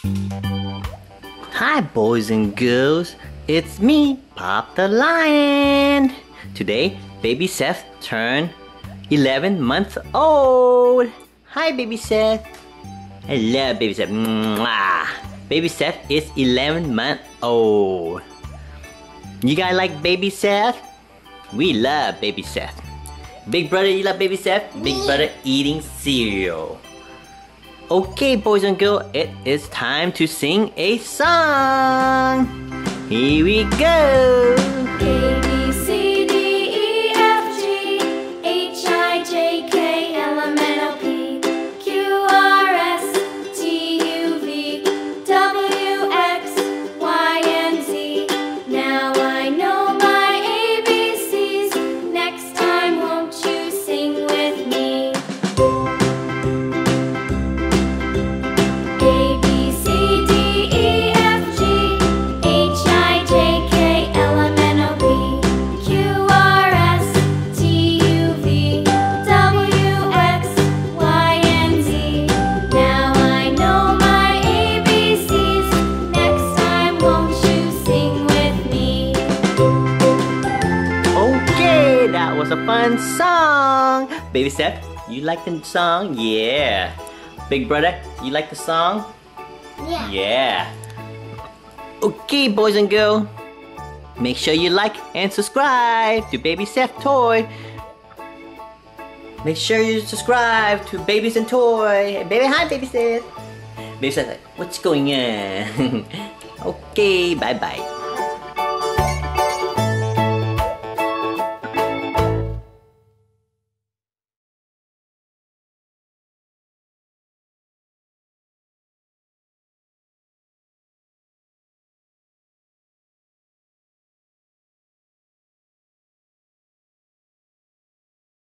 Hi boys and girls, it's me, Pop the Lion. Today, Baby Seth turned 11 months old. Hi Baby Seth. I love Baby Seth. Mwah. Baby Seth is 11 months old. You guys like Baby Seth? We love Baby Seth. Big brother, you love Baby Seth? Big brother eating cereal. Okay, boys and girls, it is time to sing a song. Here we go. A, B, C, D, E, F, G, H, I, J, K, L, M, N, O, P, Q, R, S, T, U, V, W, X, Y, and Z. Now I know my ABCs. Next time, won't you sing with me? A, B, C, D, E, F, G, H, I, J, K, L, M, N, O, P, Q, R, S, T, U, V, W, X, Y, and Z. Now I know my ABCs. Next time, won't you sing with me? Okay, that was a fun song. Baby Seth, you like the song? Yeah. Big brother, you like the song? Yeah. Yeah. Okay, boys and girls, make sure you like and subscribe to Baby Seth Toy. Make sure you subscribe to Babies and Toy. Baby, hi, Baby Seth. Baby Seth, what's going on? Okay, bye bye.